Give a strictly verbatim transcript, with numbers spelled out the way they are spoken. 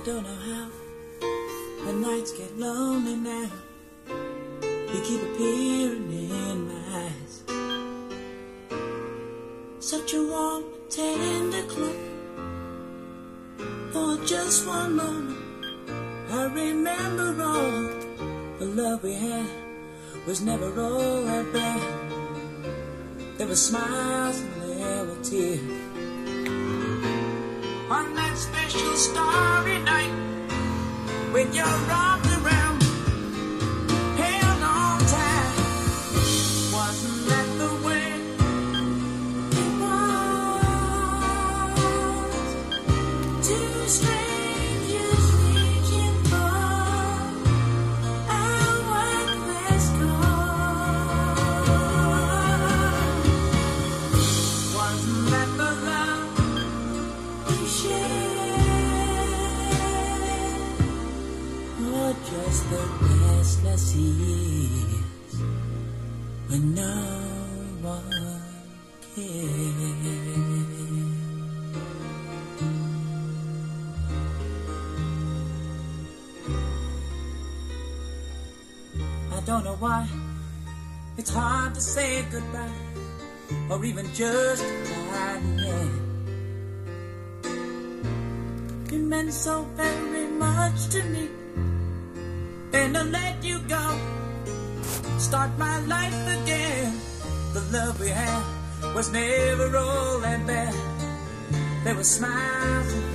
don't know how the nights get lonely now. You keep appearing in my eyes, such a warm, tender glow. For just one moment I remember all the love we had was never all that bad. There were smiles and there were tears. On that special starry night, with your arms around, held on tight, wasn't that the way it was? Two strangers reaching for our worthless cause. Wasn't that the love we shared, or just the restless years when no one cared? I don't know why it's hard to say goodbye, or even just goodbye in the end. You meant so very much to me, and to let you go, start my life again. The love we had was never all that bad. There were smiles and